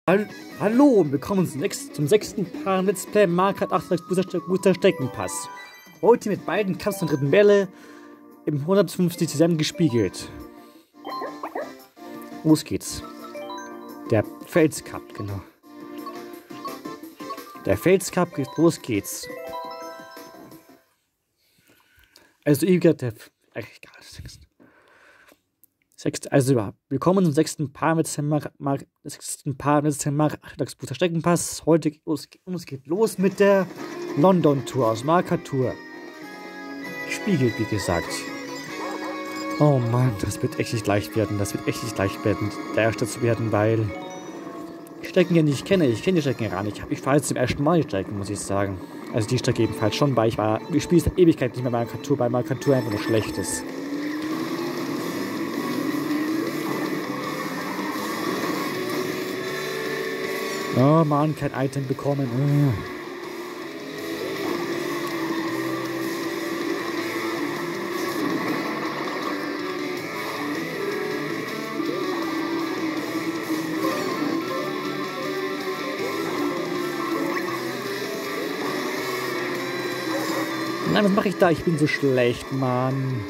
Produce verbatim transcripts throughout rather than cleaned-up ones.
Hallo und willkommen zum, nächsten, zum sechsten Paar Let's Play Mario Kart acht Booster Streckenpass. Heute mit beiden Cups und dritten Bälle im hundertfünfzig zusammen gespiegelt. Los geht's. Der Fels Cup, genau. Der Fels Cup, los geht's. Also, ihr der. Ach, egal, Sechst, also, willkommen zum sechsten Paar mit dem sechsten Paar mit dem Booster Streckenpass. Heute geht los, es geht los mit der London Tour aus Mario Kart Tour. Spiegelt, wie gesagt. Oh Mann, das wird echt nicht leicht werden. Das wird echt nicht leicht werden, der Erste zu werden, weil ich Strecken ja nicht kenne. Ich kenne die Strecken ja gar nicht. Ich fahre jetzt zum ersten Mal die Strecken, muss ich sagen. Also die Strecke ebenfalls schon, weil ich war, ich spiele seit Ewigkeit nicht mehr Mario Kart Tour, weil Mario Kart Tour einfach nur schlecht ist. Oh Mann, kein Item bekommen. Oh. Nein, was mache ich da? Ich bin so schlecht, Mann.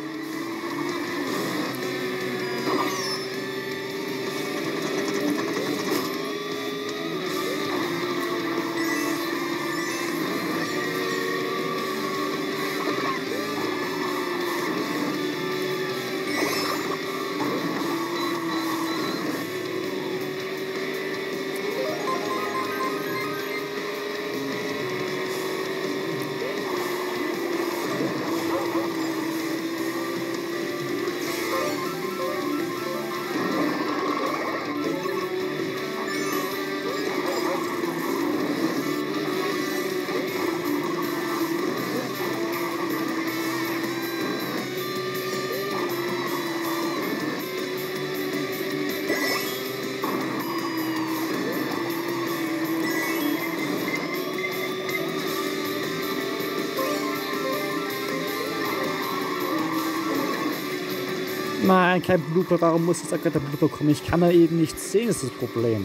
Nein, kein Blooper. Warum muss jetzt gerade der Blooper kommen? Ich kann da eben nichts sehen, ist das Problem.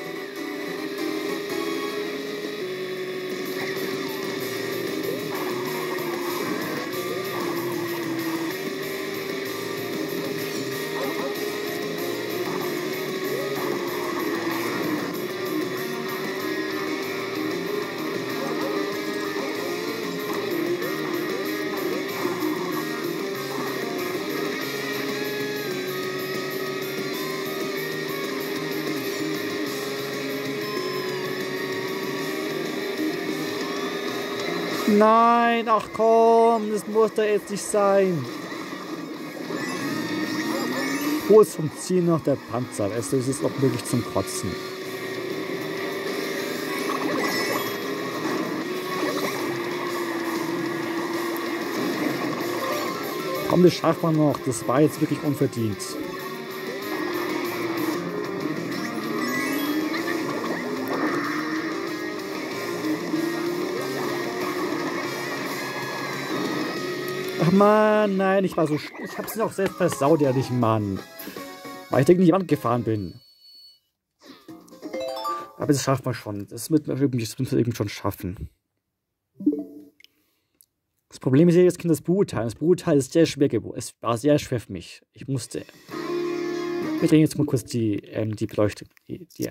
Nein, ach komm, das muss da jetzt nicht sein. Wo ist vom Ziel noch der Panzer? Es ist auch wirklich zum Kotzen. Komm, das schafft man noch. Das war jetzt wirklich unverdient. Ach Mann, nein, ich war so... Ich hab's noch selbst versaut, ehrlich, Mann. Weil ich gegen die Wand gefahren bin. Aber das schafft man schon. Das wird man irgendwie, das irgendwie schon schaffen. Das Problem ist ja, jetzt Kind das Brutteil. Das Brutteil ist sehr schwer geworden. Es war sehr schwer für mich. Ich musste... Wir drehen jetzt mal kurz die, ähm, die Beleuchtung. Die, die,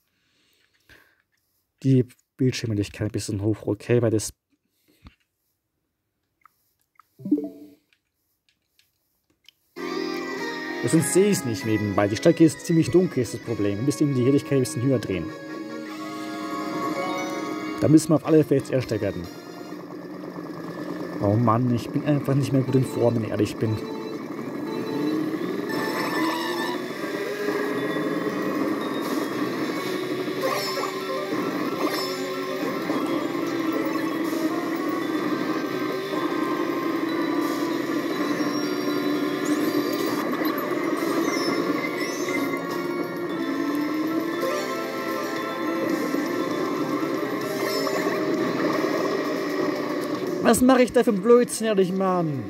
die Bildschirmhelligkeit ein bisschen hoch, okay? Weil das... Sonst sehe ich es nicht nebenbei. Die Strecke ist ziemlich dunkel, ist das Problem. Wir müssen die Helligkeit ein bisschen höher drehen. Da müssen wir auf alle Fälle jetzt Erster werden. Oh Mann, ich bin einfach nicht mehr gut in Form, wenn ich ehrlich bin. Was mache ich da für ein Blödsinn, ehrlich, Mann?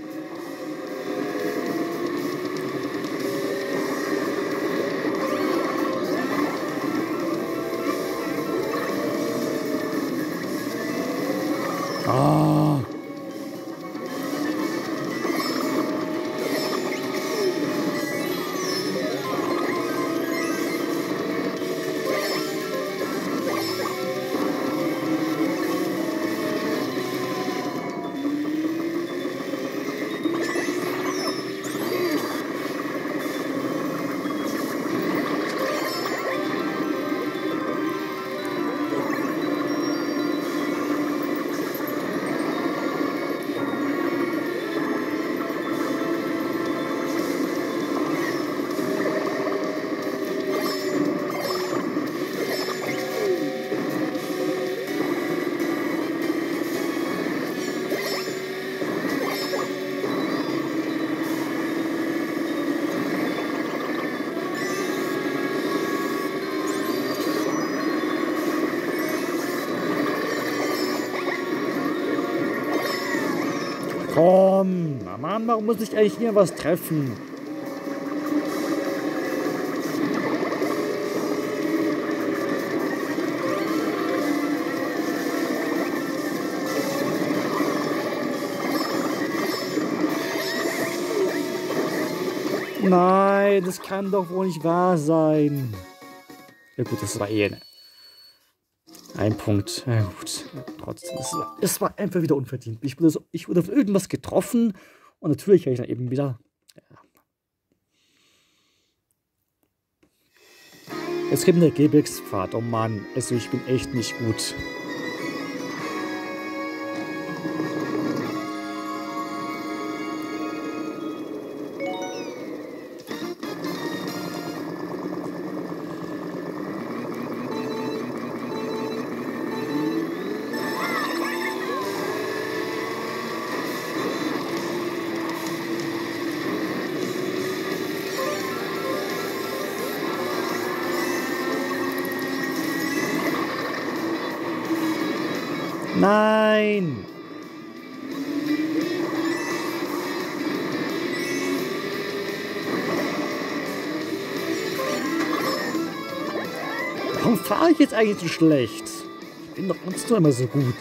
Ah. Komm, Mann, warum muss ich eigentlich hier was treffen? Nein, das kann doch wohl nicht wahr sein. Ja gut, das war eh ne. Ein Punkt. Ja gut, trotzdem, es war, es war einfach wieder unverdient. Ich wurde, so, ich wurde auf irgendwas getroffen und natürlich habe ich dann eben wieder... Ja. Es gibt eine Gebirgspfad, oh Mann, also ich bin echt nicht gut. Nein! Warum fahre ich jetzt eigentlich so schlecht? Ich bin doch sonst nur immer so gut.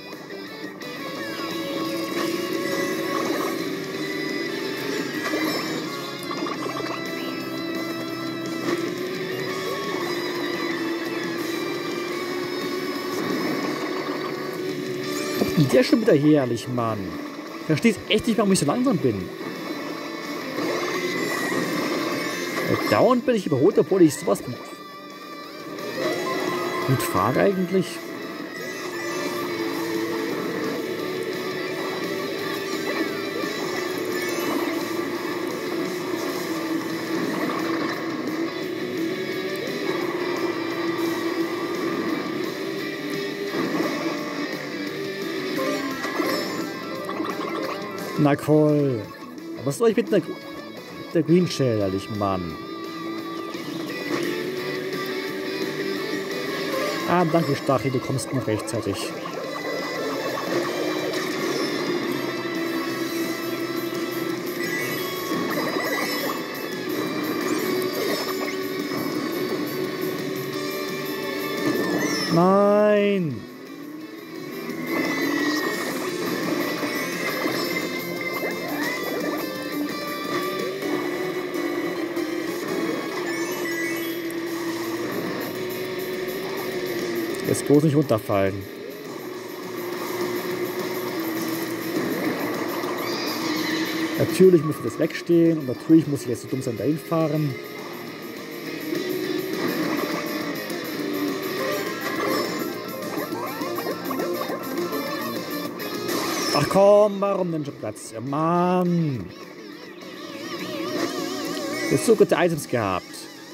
Der ist schon wieder herrlich, Mann. Ich verstehe echt nicht, warum ich so langsam bin. Und dauernd bin ich überholt, obwohl ich sowas gut, gut fahre eigentlich. Na cool. Was soll ich mit der, der Green Shell, ehrlich, Mann? Ah, danke, Stachel, du kommst noch rechtzeitig. Nein! Jetzt bloß nicht runterfallen. Natürlich muss ich das wegstehen und natürlich muss ich jetzt so dumm sein dahin fahren. Ach komm, warum denn schon Platz? Ja, Mann! Du hast so gute Items gehabt.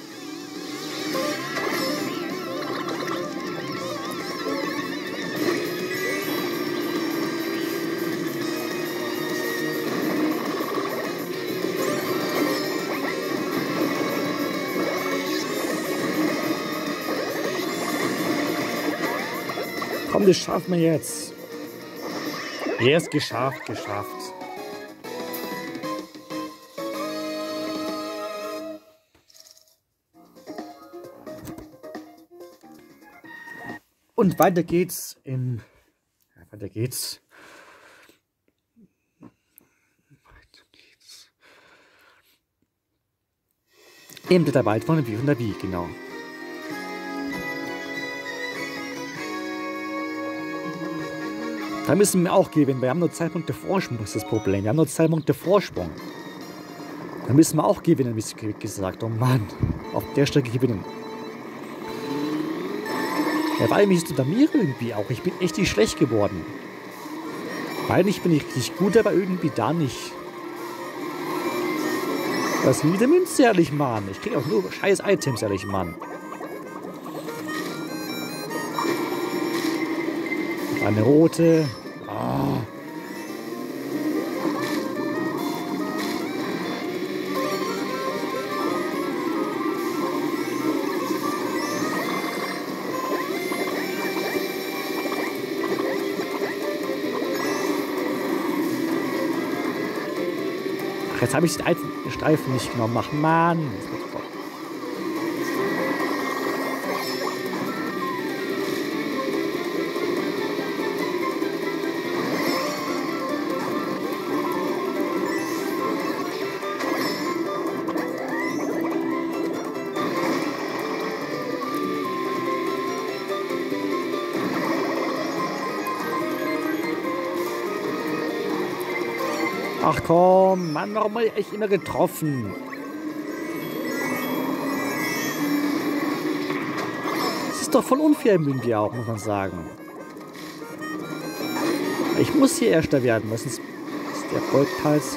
Komm, das schaffen wir jetzt. Yes, geschafft, geschafft. Und weiter geht's im Weiter geht's. Weiter geht's. Eben der Wald von der Wie von der Wie, genau. Da müssen wir auch gewinnen. Wir haben nur zwei Punkte Vorsprung, das ist das Problem. Wir haben nur zwei Punkte Vorsprung. Da müssen wir auch gewinnen, wie gesagt. Oh Mann, auf der Strecke gewinnen. Ja, weil mich ist unter mir irgendwie auch. Ich bin echt nicht schlecht geworden. Eigentlich bin ich richtig gut, aber irgendwie da nicht. Das ist wieder Münze, ehrlich, Mann. Ich krieg auch nur scheiß Items, ehrlich, Mann. Eine rote. Oh. Ach, jetzt habe ich den Streifen nicht genommen. Ach, Mann. Ach komm, Mann, warum habe ich echt immer getroffen? Das ist doch voll unfair irgendwie auch, muss man sagen. Ich muss hier Erster werden, sonst ist der Goldpreis.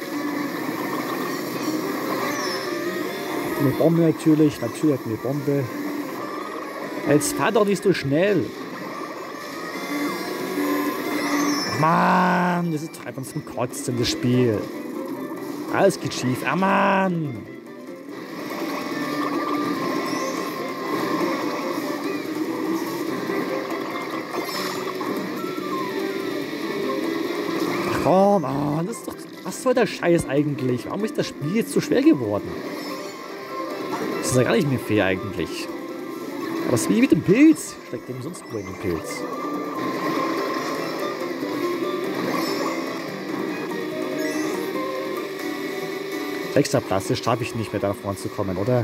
Eine Bombe natürlich, natürlich eine Bombe. Jetzt fahr doch nicht so schnell. Mann, das ist doch einfach zum Kotzen, das Spiel. Alles geht schief. Ah, Mann. Ach komm, oh, das ist doch... Was soll der Scheiß eigentlich? Warum ist das Spiel jetzt so schwer geworden? Das ist ja gar nicht mehr fair eigentlich. Aber es ist wie mit dem Pilz. Steckt dem sonst wo in den Pilz. Sechster Platz, das schaffe ich nicht mehr, da vorne zu kommen, oder?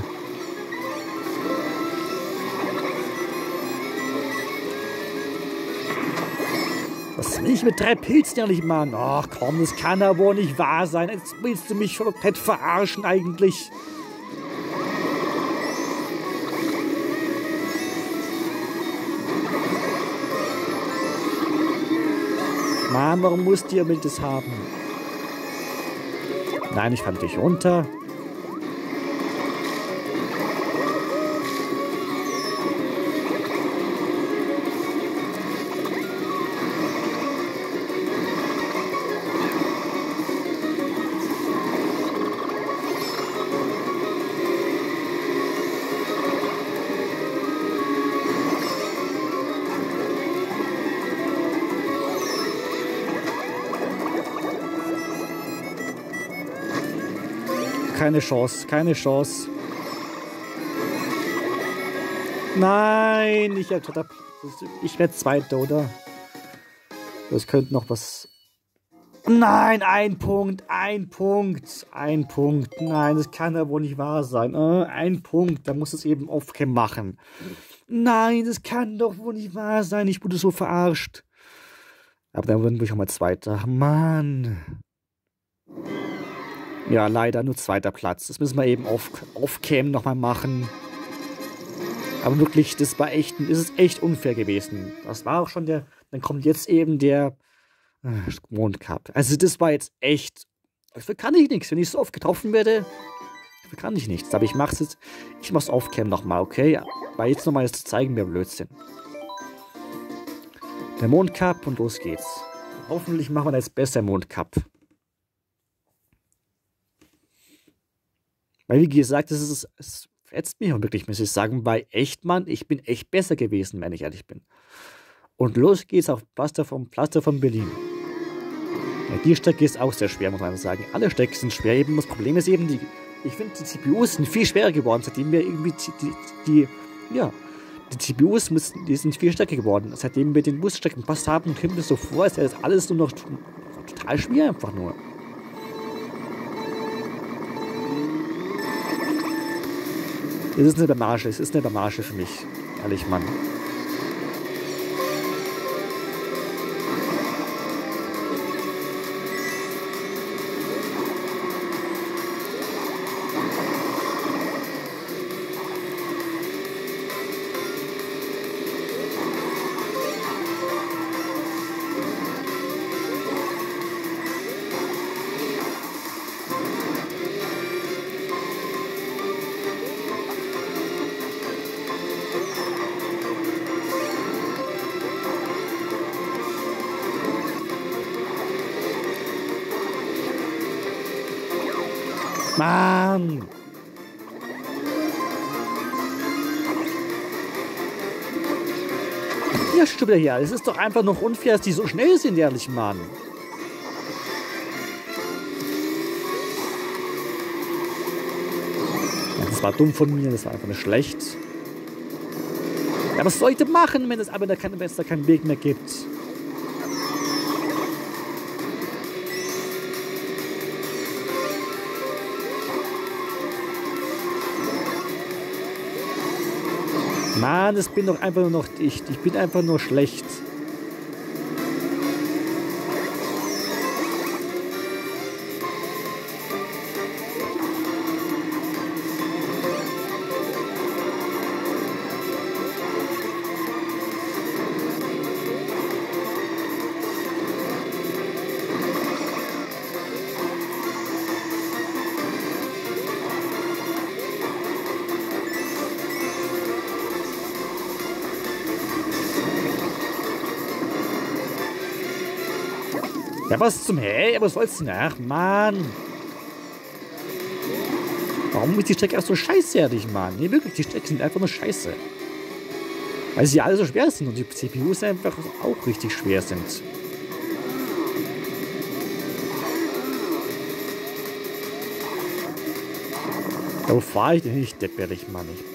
Was will ich mit drei Pilzen ja nicht machen? Ach komm, das kann aber wohl nicht wahr sein. Jetzt willst du mich komplett verarschen eigentlich. Mann, warum musst ihr mit das haben? Nein, ich fand dich runter. Keine Chance, keine Chance. Nein, ich, ich werde Zweiter, oder? Das könnte noch was... Nein, ein Punkt, ein Punkt, ein Punkt. Nein, das kann ja wohl nicht wahr sein. Äh, ein Punkt, da muss es eben Off-Cam machen. Nein, das kann doch wohl nicht wahr sein. Ich wurde so verarscht. Aber dann würden wir schon mal Zweiter. Mann. Ja, leider nur zweiter Platz. Das müssen wir eben auf, auf Cam nochmal machen. Aber wirklich, das war echt, das ist echt unfair gewesen. Das war auch schon der, dann kommt jetzt eben der äh, Mondcup. Also das war jetzt echt, dafür kann ich nichts. Wenn ich so oft getroffen werde, dafür kann ich nichts. Aber ich mach's jetzt, ich mach's auf Cam nochmal, okay? Weil jetzt nochmal zu zeigen, mir Blödsinn. Der Mondcup und los geht's. Hoffentlich machen wir das besser im Mondcup. Weil, wie gesagt, das ist, es verletzt mich und wirklich, muss ich sagen, bei Echtmann, ich bin echt besser gewesen, wenn ich ehrlich bin. Und los geht's auf Pflaster vom Pflaster von Berlin. Ja, die Strecke ist auch sehr schwer, muss man sagen. Alle Strecken sind schwer. Eben das Problem ist eben, die, ich finde, die C P Us sind viel schwerer geworden, seitdem wir irgendwie die, die, die, ja, Die C P Us müssen, die sind viel stärker geworden. Seitdem wir den Busstreckenpass haben, kommt es so vor, als wäre das alles nur noch total schwer einfach nur. Es ist eine Blamage, es ist eine Blamage für mich. Ehrlich, Mann. Mann! Ja, schon wieder hier. Es ist doch einfach noch unfair, dass die so schnell sind, ehrlich, Mann. Ja, das war dumm von mir, das war einfach nur schlecht. Ja, was soll ich denn machen, wenn es aber da kein, da keinen Weg mehr gibt? Mann, das bin doch einfach nur noch ich. Ich bin einfach nur schlecht. Ja, was zum Hey? Was soll's denn? Ach, Mann. Warum ist die Strecke auch so scheiße, ehrlich, Mann? Nee, wirklich, die Strecken sind einfach nur scheiße. Weil sie alle so schwer sind und die C P Us einfach auch richtig schwer sind. Wo fahre ich denn nicht, depperlich, Mann? Ich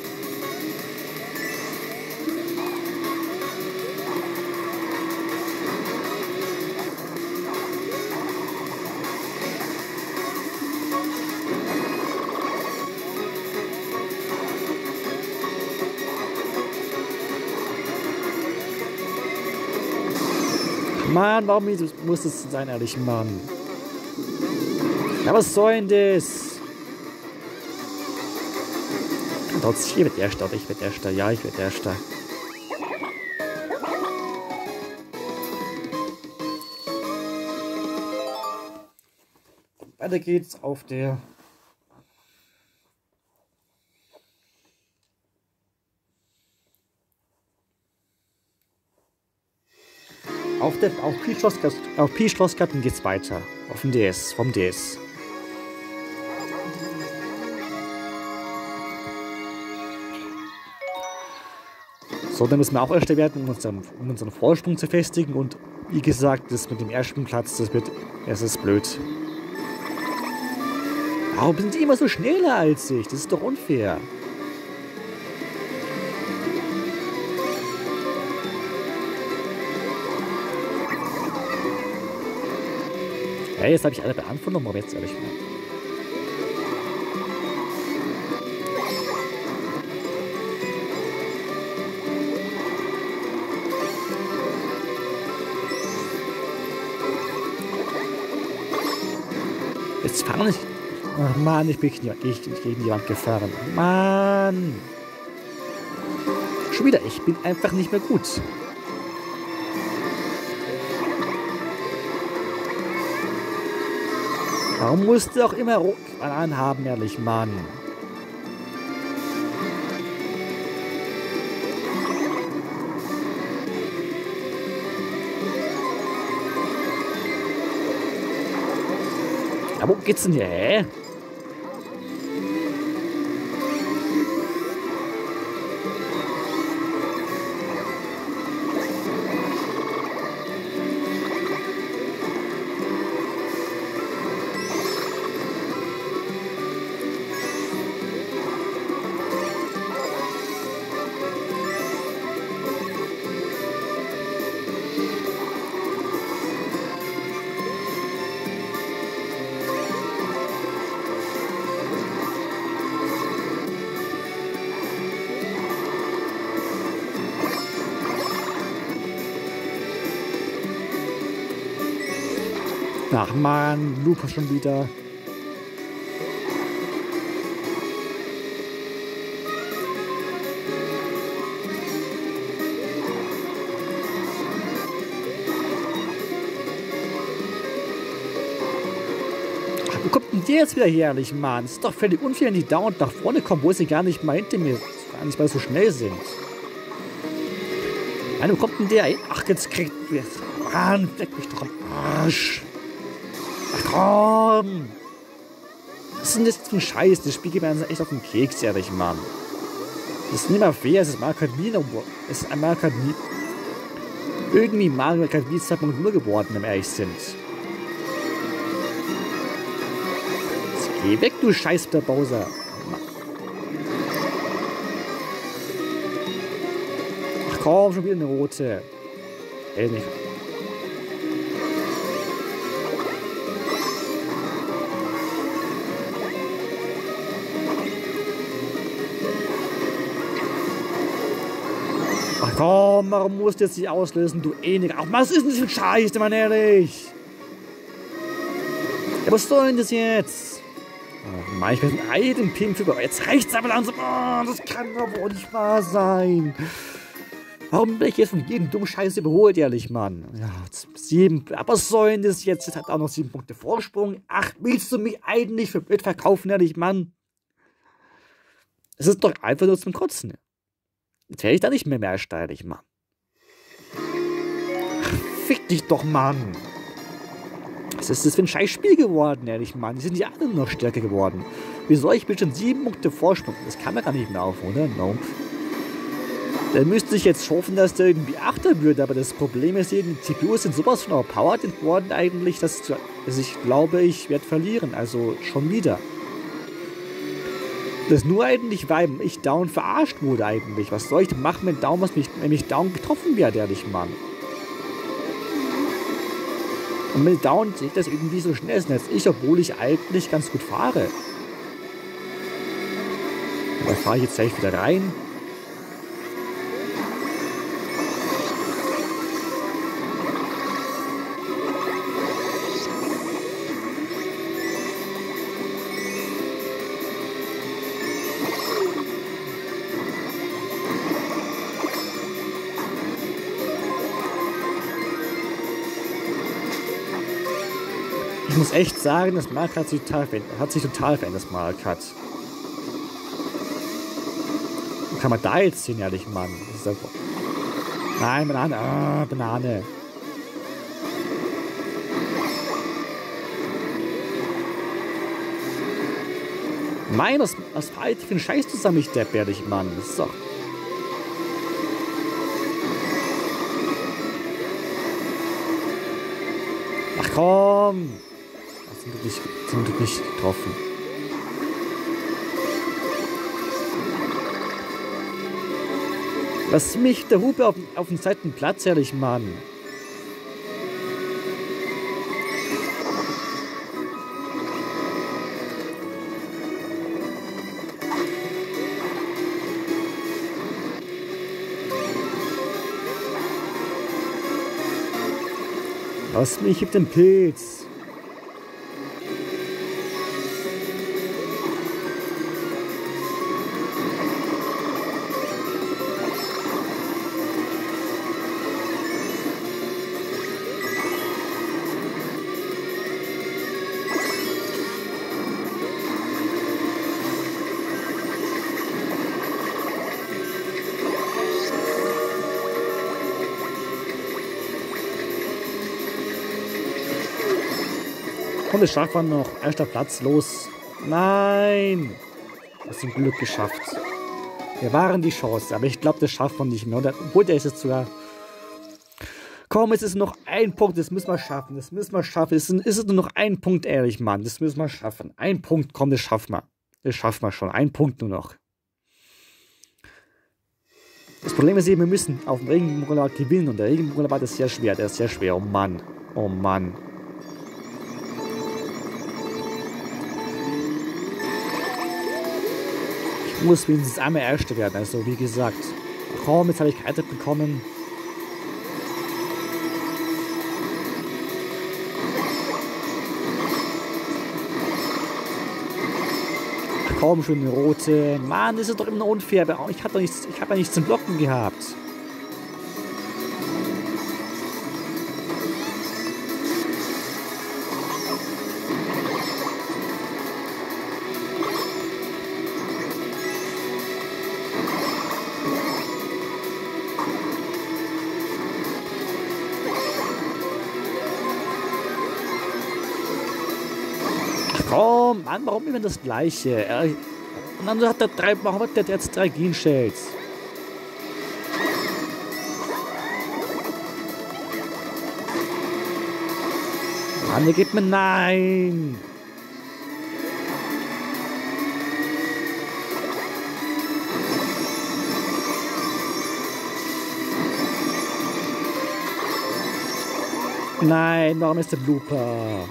Mann, warum muss es sein, ehrlich, Mann? Ja, was soll denn das? Trotzdem, ich werde Erster, ich werde Erster, ja, ich werde Erster. Weiter geht's auf der Auf, der, auf Pi-Schlossgarten geht's weiter. Auf dem D S, vom D S. So, dann müssen wir auch Erster werden, um unseren, um unseren Vorsprung zu festigen. Und wie gesagt, das mit dem ersten Platz, das wird, es ist blöd. Warum sind die immer so schneller als ich? Das ist doch unfair. Hey, jetzt habe ich alle beantwortet, aber jetzt ehrlich mal. Jetzt fahren ich. Ach Mann, ich bin ich, gegen die Wand gefahren. Mann. Schon wieder, ich bin einfach nicht mehr gut. Warum musst du auch immer Bananen haben, ehrlich, Mann? Ja, wo geht's denn hier, hä? Ach man, Lupa schon wieder. Wo kommt denn der jetzt wieder her, ehrlich, Mann? Es ist doch völlig unfair, wenn die dauernd nach vorne kommen, wo sie gar nicht mal hinter mir, gar nicht mal so schnell sind. Mann, wo kommt denn der hin? Ach, jetzt kriegt... Mann, leck mich doch am Arsch. Ach komm! Was ist denn das für ein Scheiß? Das Spiel geht mir echt auf den Keks, ehrlich, Mann. Das ist nicht mehr fair, es mag halt nie noch... Es mag halt nie... Irgendwie mag halt wie zwei Punkt null geworden, wenn wir ehrlich sind. Geh weg, du Scheiß der Bowser. Ach komm, schon wieder eine rote. Ey, nicht. Ach komm, warum musst du jetzt nicht auslösen, du ähnlich. Ach, was ist denn das für ein Scheiß, Mann, ehrlich? Ja, was soll denn das jetzt? Oh Mann, ich bin ein den Pin für. Jetzt reicht's aber langsam. Oh, das kann doch wohl nicht wahr sein. Warum bin ich jetzt von jedem dummen Scheiß überholt, ehrlich, Mann? Ja, sieben. Aber was soll denn das jetzt? Jetzt hat auch noch sieben Punkte Vorsprung. Ach, willst du mich eigentlich für blöd verkaufen, ehrlich, Mann? Es ist doch einfach nur zum Kotzen. Jetzt werde ich da nicht mehr mehr steilig, Mann. Ach, fick dich doch, Mann. Was ist das für ein scheiß Spiel geworden, ehrlich, Mann? Die sind ja alle noch stärker geworden. Wieso? Ich bin schon sieben Punkte Vorsprung. Das kann man gar nicht mehr auf, oder? Nope. Dann müsste ich jetzt hoffen, dass der irgendwie Achter würde. Aber das Problem ist eben, die C P Us sind sowas von overpowered worden eigentlich, dass, dass ich glaube, ich werde verlieren. Also schon wieder. Das ist nur eigentlich, weil ich down verarscht wurde eigentlich. Was soll ich denn machen, wenn, down, was mich, wenn mich down getroffen wird, ehrlich, Mann? Und mit down sehe ich das irgendwie so schnell ist als ich, obwohl ich eigentlich ganz gut fahre. Da fahre ich jetzt gleich wieder rein. Ich muss echt sagen, das Mario Kart hat sich total verändert, hat sich total verändert, das Mario Kart. Wo kann man da jetzt hin, ehrlich, Mann? Das ist einfach... Nein, Banane, ah, Banane. Nein, was, was fahre ich für einen Scheiß zusammen, ich Depp, ehrlich, Mann? Das ist doch... Ach komm! Zum Glück nicht, zum Glück nicht getroffen. Lass mich der Hupe auf, auf den zweiten Platz, ehrlich, Mann. Lass mich, ich hab den Pilz. Und das schaffen wir noch. Erster Platz, los. Nein! Das ist zum Glück geschafft. Wir waren die Chance, aber ich glaube, das schafft man nicht mehr. Und obwohl der ist jetzt sogar... Komm, es ist noch ein Punkt, das müssen wir schaffen. Das müssen wir schaffen. Es ist, ist nur noch ein Punkt, ehrlich, Mann. Das müssen wir schaffen. Ein Punkt, komm, das schaffen wir. Das schaffen wir schon. Ein Punkt nur noch. Das Problem ist eben, wir müssen auf dem Regenbogenroller gewinnen. Und der Regenbogenroller ist sehr schwer. Der ist sehr schwer. Oh Mann. Oh Mann. Ich muss wenigstens einmal Erste werden, also wie gesagt. Komm, jetzt habe ich Karte bekommen. Komm schon, rote. Mann, das ist doch immer unfair. Aber ich habe doch nichts, ich habe ja nichts zum Blocken gehabt. Komm, Mann, warum immer das Gleiche? Er, und dann hat er drei, warum hat der jetzt drei Green Shells? Mann, der gibt mir nein! Nein, warum ist der Blooper?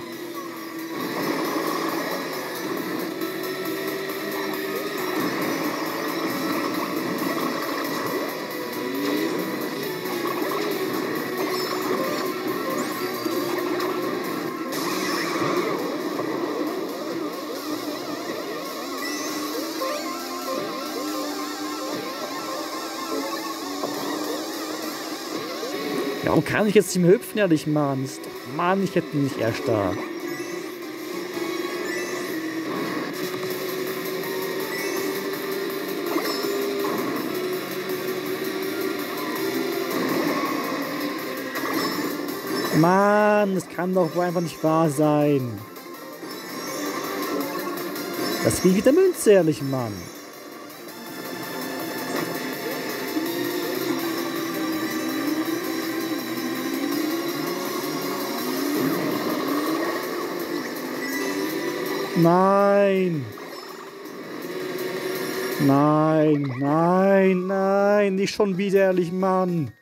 Warum kann ich jetzt nicht mehr hüpfen, ehrlich, Mann? Mann, ich hätte nicht erst da. Mann, das kann doch wohl einfach nicht wahr sein. Das kriege ich der Münze, ehrlich, Mann. Nein. Nein, nein, nein, nicht schon wieder, ehrlich, Mann.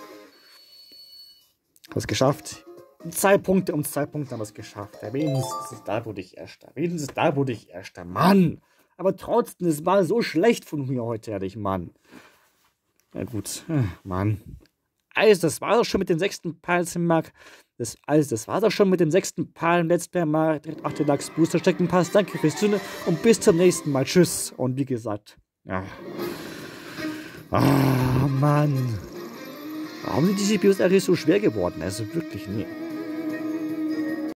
Habe es geschafft. Um zwei Punkte, um zwei Punkte haben wir es geschafft. Ja, wenigstens da wurde ich Erster. Wenigstens da wurde ich Erster. Mann. Aber trotzdem, es war so schlecht von mir heute, ehrlich, Mann. Ja gut, Mann. Also, das war doch schon mit dem sechsten Pals im Markt. Das, also, das war doch schon mit dem sechsten Pal im Let's Play Mal. acht Deluxe Booster Streckenpass. Danke fürs Zuhören und bis zum nächsten Mal. Tschüss. Und wie gesagt, ja. Ah, Mann. Warum sind die C P Us eigentlich so schwer geworden? Also wirklich, nee.